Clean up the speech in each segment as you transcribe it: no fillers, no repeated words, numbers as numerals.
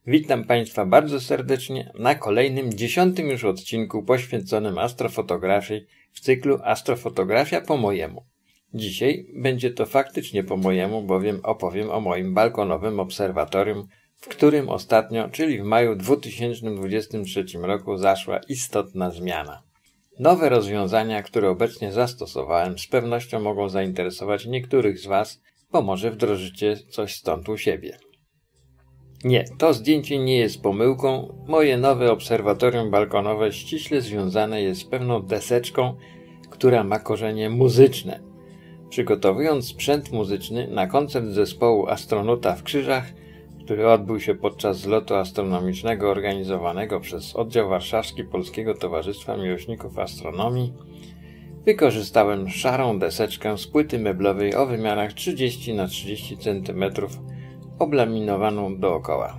Witam Państwa bardzo serdecznie na kolejnym 10. już odcinku poświęconym astrofotografii w cyklu Astrofotografia po mojemu. Dzisiaj będzie to faktycznie po mojemu, bowiem opowiem o moim balkonowym obserwatorium, w którym ostatnio, czyli w maju 2023 roku, zaszła istotna zmiana. Nowe rozwiązania, które obecnie zastosowałem, z pewnością mogą zainteresować niektórych z Was, bo może wdrożycie coś stąd u siebie. Nie, to zdjęcie nie jest pomyłką. Moje nowe obserwatorium balkonowe ściśle związane jest z pewną deseczką, która ma korzenie muzyczne. Przygotowując sprzęt muzyczny na koncert zespołu Astronauta w Krzyżach, który odbył się podczas zlotu astronomicznego organizowanego przez Oddział Warszawski Polskiego Towarzystwa Miłośników Astronomii, wykorzystałem szarą deseczkę z płyty meblowej o wymiarach 30×30 cm, oblaminowaną dookoła.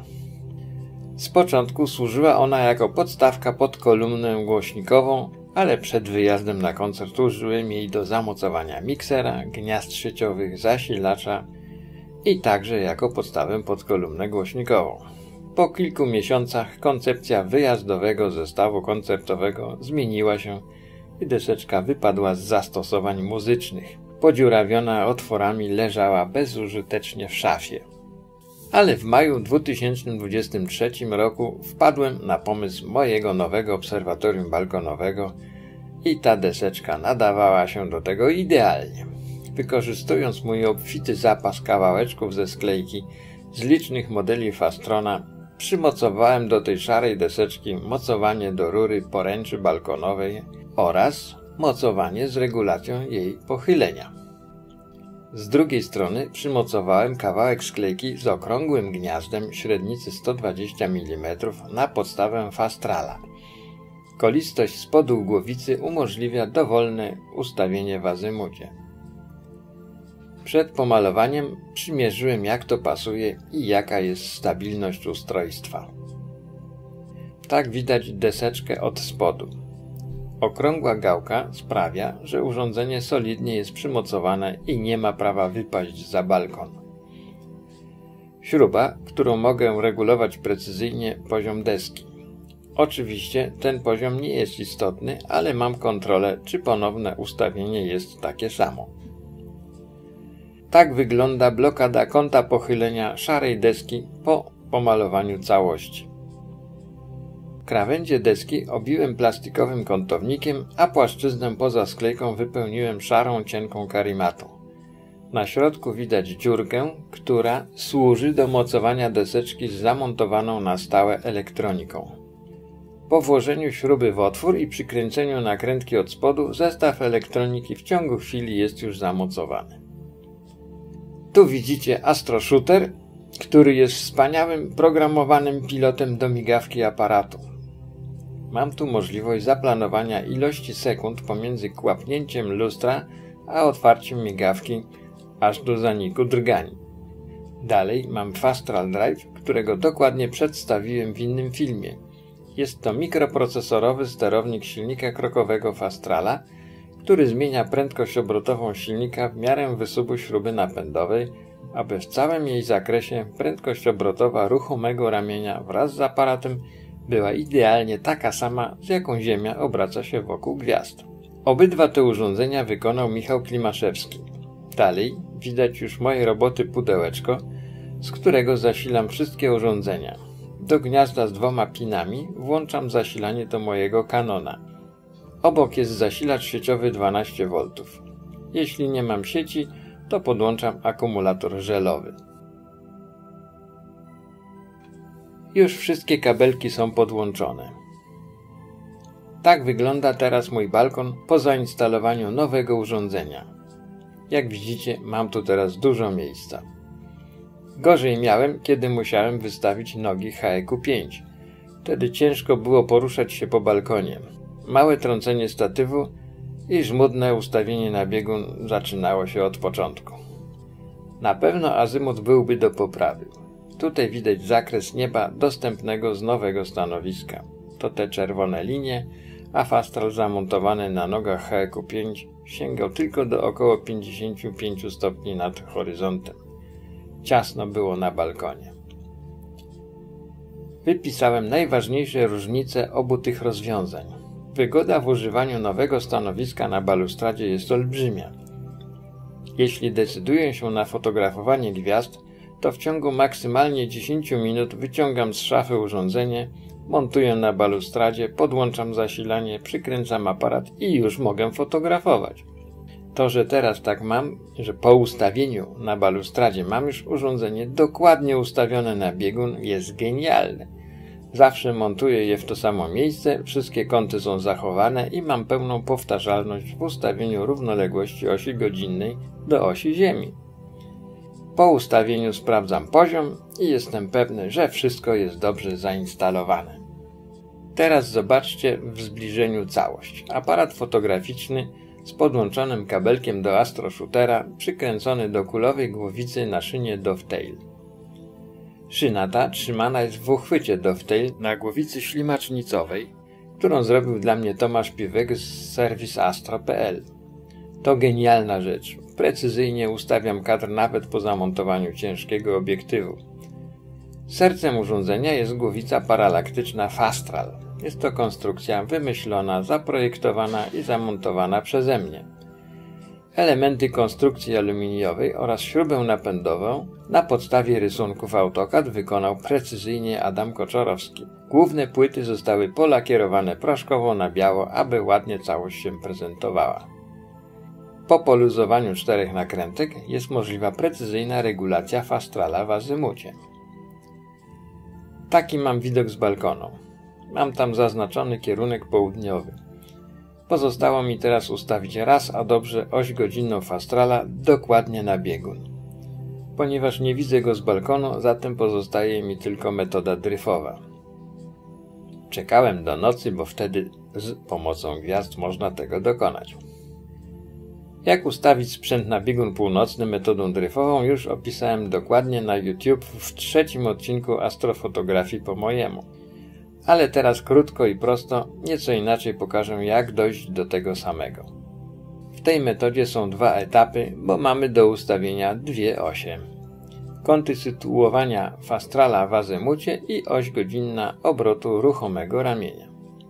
Z początku służyła ona jako podstawka pod kolumnę głośnikową, ale przed wyjazdem na koncert użyłem jej do zamocowania miksera, gniazd sieciowych, zasilacza i także jako podstawę pod kolumnę głośnikową. Po kilku miesiącach koncepcja wyjazdowego zestawu koncertowego zmieniła się i deseczka wypadła z zastosowań muzycznych. Podziurawiona otworami leżała bezużytecznie w szafie. Ale w maju 2023 roku wpadłem na pomysł mojego nowego obserwatorium balkonowego i ta deseczka nadawała się do tego idealnie. Wykorzystując mój obfity zapas kawałeczków ze sklejki z licznych modeli Fastrona, przymocowałem do tej szarej deseczki mocowanie do rury poręczy balkonowej oraz mocowanie z regulacją jej pochylenia. Z drugiej strony przymocowałem kawałek sklejki z okrągłym gniazdem średnicy 120 mm na podstawę Fastrala. Kolistość spodu głowicy umożliwia dowolne ustawienie w azymucie. Przed pomalowaniem przymierzyłem, jak to pasuje i jaka jest stabilność ustrojstwa. Tak widać deseczkę od spodu. Okrągła gałka sprawia, że urządzenie solidnie jest przymocowane i nie ma prawa wypaść za balkon. Śruba, którą mogę regulować precyzyjnie poziom deski. Oczywiście ten poziom nie jest istotny, ale mam kontrolę, czy ponowne ustawienie jest takie samo. Tak wygląda blokada kąta pochylenia szarej deski po pomalowaniu całości. Krawędzie deski obiłem plastikowym kątownikiem, a płaszczyznę poza sklejką wypełniłem szarą, cienką karimatą. Na środku widać dziurkę, która służy do mocowania deseczki z zamontowaną na stałe elektroniką. Po włożeniu śruby w otwór i przykręceniu nakrętki od spodu, zestaw elektroniki w ciągu chwili jest już zamocowany. Tu widzicie AstroShooter, który jest wspaniałym programowanym pilotem do migawki aparatu. Mam tu możliwość zaplanowania ilości sekund pomiędzy kłapnięciem lustra a otwarciem migawki aż do zaniku drgań. Dalej mam Fastral Drive, którego dokładnie przedstawiłem w innym filmie. Jest to mikroprocesorowy sterownik silnika krokowego Fastrala, który zmienia prędkość obrotową silnika w miarę wysubu śruby napędowej, aby w całym jej zakresie prędkość obrotowa ruchomego ramienia wraz z aparatem była idealnie taka sama, z jaką Ziemia obraca się wokół gwiazd. Obydwa te urządzenia wykonał Michał Klimaszewski. Dalej widać już moje roboty pudełeczko, z którego zasilam wszystkie urządzenia. Do gniazda z 2 pinami włączam zasilanie do mojego Canona. Obok jest zasilacz sieciowy 12V. Jeśli nie mam sieci, to podłączam akumulator żelowy. Już wszystkie kabelki są podłączone. Tak wygląda teraz mój balkon po zainstalowaniu nowego urządzenia. Jak widzicie, mam tu teraz dużo miejsca. Gorzej miałem, kiedy musiałem wystawić nogi HEQ5. Wtedy ciężko było poruszać się po balkonie. Małe trącenie statywu i żmudne ustawienie na biegun zaczynało się od początku. Na pewno azymut byłby do poprawy. Tutaj widać zakres nieba dostępnego z nowego stanowiska. To te czerwone linie, a Fastral zamontowany na nogach HEQ5 sięgał tylko do około 55 stopni nad horyzontem. Ciasno było na balkonie. Wypisałem najważniejsze różnice obu tych rozwiązań. Wygoda w używaniu nowego stanowiska na balustradzie jest olbrzymia. Jeśli decyduję się na fotografowanie gwiazd, to w ciągu maksymalnie 10 minut wyciągam z szafy urządzenie, montuję na balustradzie, podłączam zasilanie, przykręcam aparat i już mogę fotografować. To, że teraz tak mam, że po ustawieniu na balustradzie mam już urządzenie dokładnie ustawione na biegun, jest genialne. Zawsze montuję je w to samo miejsce, wszystkie kąty są zachowane i mam pełną powtarzalność w ustawieniu równoległości osi godzinnej do osi Ziemi. Po ustawieniu sprawdzam poziom i jestem pewny, że wszystko jest dobrze zainstalowane. Teraz zobaczcie w zbliżeniu całość. Aparat fotograficzny z podłączonym kabelkiem do astroshootera przykręcony do kulowej głowicy na szynie Dovetail. Szyna ta trzymana jest w uchwycie Dovetail na głowicy ślimacznicowej, którą zrobił dla mnie Tomasz Piwek z serwisastro.pl. To genialna rzecz. Precyzyjnie ustawiam kadr nawet po zamontowaniu ciężkiego obiektywu. Sercem urządzenia jest głowica paralaktyczna Fastral. Jest to konstrukcja wymyślona, zaprojektowana i zamontowana przeze mnie. Elementy konstrukcji aluminiowej oraz śrubę napędową na podstawie rysunków AutoCAD wykonał precyzyjnie Adam Koczorowski. Główne płyty zostały polakierowane proszkowo na biało, aby ładnie całość się prezentowała. Po poluzowaniu 4 nakrętek jest możliwa precyzyjna regulacja Fastrala w azymucie. Taki mam widok z balkonu. Mam tam zaznaczony kierunek południowy. Pozostało mi teraz ustawić raz a dobrze oś godzinną Fastrala dokładnie na biegun. Ponieważ nie widzę go z balkonu, zatem pozostaje mi tylko metoda dryfowa. Czekałem do nocy, bo wtedy z pomocą gwiazd można tego dokonać. Jak ustawić sprzęt na biegun północny metodą dryfową już opisałem dokładnie na YouTube w 3. odcinku astrofotografii po mojemu. Ale teraz krótko i prosto, nieco inaczej pokażę, jak dojść do tego samego. W tej metodzie są 2 etapy, bo mamy do ustawienia 2 osie. Kąty sytuowania Fastrala w azymucie i oś godzinna obrotu ruchomego ramienia.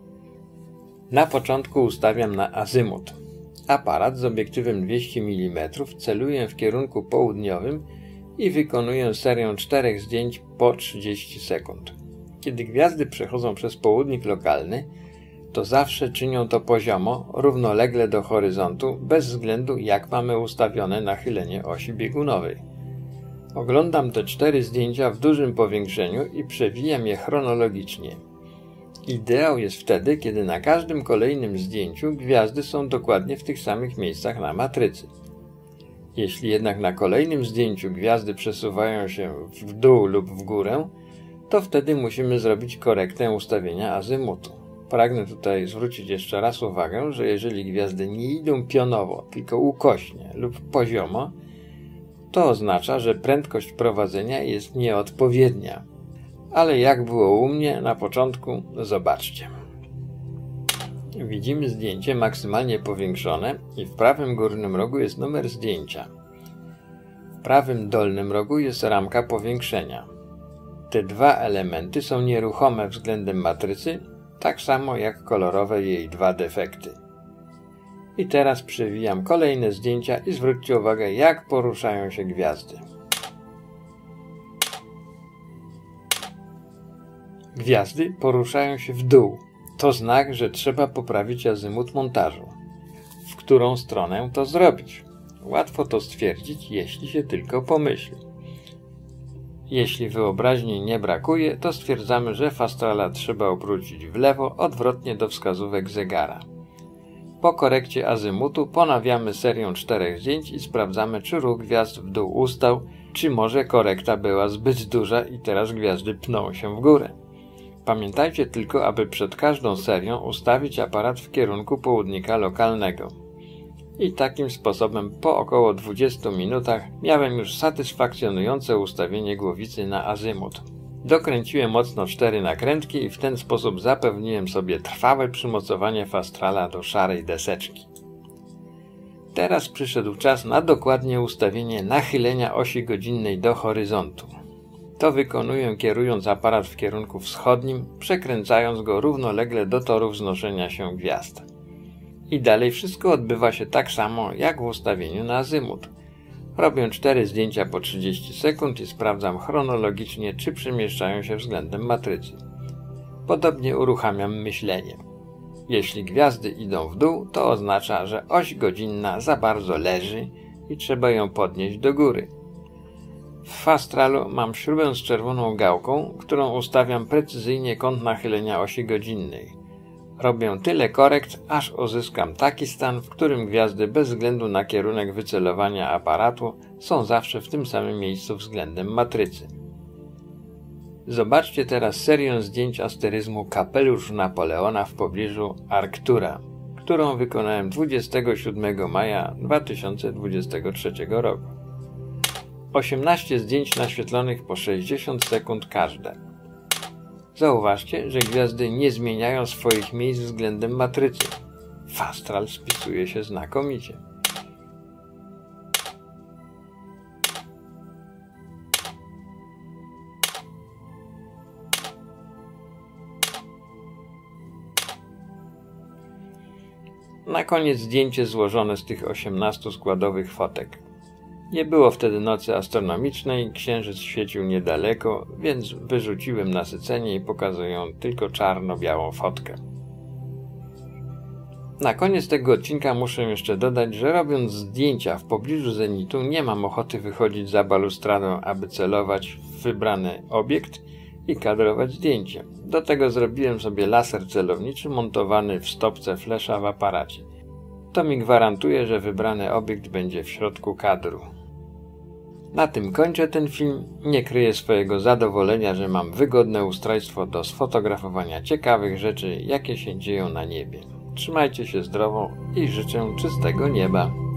Na początku ustawiam na azymut. Aparat z obiektywem 200 mm celuję w kierunku południowym i wykonuję serię 4 zdjęć po 30 sekund. Kiedy gwiazdy przechodzą przez południk lokalny, to zawsze czynią to poziomo, równolegle do horyzontu, bez względu jak mamy ustawione nachylenie osi biegunowej. Oglądam te 4 zdjęcia w dużym powiększeniu i przewijam je chronologicznie. Ideał jest wtedy, kiedy na każdym kolejnym zdjęciu gwiazdy są dokładnie w tych samych miejscach na matrycy. Jeśli jednak na kolejnym zdjęciu gwiazdy przesuwają się w dół lub w górę, to wtedy musimy zrobić korektę ustawienia azymutu. Pragnę tutaj zwrócić jeszcze raz uwagę, że jeżeli gwiazdy nie idą pionowo, tylko ukośnie lub poziomo, to oznacza, że prędkość prowadzenia jest nieodpowiednia. Ale jak było u mnie na początku, zobaczcie. Widzimy zdjęcie maksymalnie powiększone i w prawym górnym rogu jest numer zdjęcia. W prawym dolnym rogu jest ramka powiększenia. Te 2 elementy są nieruchome względem matrycy, tak samo jak kolorowe jej 2 defekty. I teraz przewijam kolejne zdjęcia i zwróćcie uwagę, jak poruszają się gwiazdy. Gwiazdy poruszają się w dół. To znak, że trzeba poprawić azymut montażu. W którą stronę to zrobić? Łatwo to stwierdzić, jeśli się tylko pomyśli. Jeśli wyobraźni nie brakuje, to stwierdzamy, że Fastrala trzeba obrócić w lewo, odwrotnie do wskazówek zegara. Po korekcie azymutu ponawiamy serię 4 zdjęć i sprawdzamy, czy ruch gwiazd w dół ustał, czy może korekta była zbyt duża i teraz gwiazdy pną się w górę. Pamiętajcie tylko, aby przed każdą serią ustawić aparat w kierunku południka lokalnego. I takim sposobem po około 20 minutach miałem już satysfakcjonujące ustawienie głowicy na azymut. Dokręciłem mocno 4 nakrętki i w ten sposób zapewniłem sobie trwałe przymocowanie Fastrala do szarej deseczki. Teraz przyszedł czas na dokładnie ustawienie nachylenia osi godzinnej do horyzontu. To wykonuję kierując aparat w kierunku wschodnim, przekręcając go równolegle do toru wznoszenia się gwiazd. I dalej wszystko odbywa się tak samo jak w ustawieniu na azymut. Robię 4 zdjęcia po 30 sekund i sprawdzam chronologicznie, czy przemieszczają się względem matrycy. Podobnie uruchamiam myślenie. Jeśli gwiazdy idą w dół, to oznacza, że oś godzinna za bardzo leży i trzeba ją podnieść do góry. W Fastralu mam śrubę z czerwoną gałką, którą ustawiam precyzyjnie kąt nachylenia osi godzinnej. Robię tyle korekt, aż uzyskam taki stan, w którym gwiazdy bez względu na kierunek wycelowania aparatu są zawsze w tym samym miejscu względem matrycy. Zobaczcie teraz serię zdjęć asteryzmu Kapelusz Napoleona w pobliżu Arctura, którą wykonałem 27 maja 2023 roku. 18 zdjęć naświetlonych po 60 sekund każde. Zauważcie, że gwiazdy nie zmieniają swoich miejsc względem matrycy. Fastral spisuje się znakomicie. Na koniec zdjęcie złożone z tych 18 składowych fotek. Nie było wtedy nocy astronomicznej, księżyc świecił niedaleko, więc wyrzuciłem nasycenie i pokazuję tylko czarno-białą fotkę. Na koniec tego odcinka muszę jeszcze dodać, że robiąc zdjęcia w pobliżu zenitu nie mam ochoty wychodzić za balustradę, aby celować w wybrany obiekt i kadrować zdjęcie. Do tego zrobiłem sobie laser celowniczy montowany w stopce flesza w aparacie. To mi gwarantuje, że wybrany obiekt będzie w środku kadru. Na tym kończę ten film. Nie kryję swojego zadowolenia, że mam wygodne ustrojstwo do sfotografowania ciekawych rzeczy, jakie się dzieją na niebie. Trzymajcie się zdrowo i życzę czystego nieba.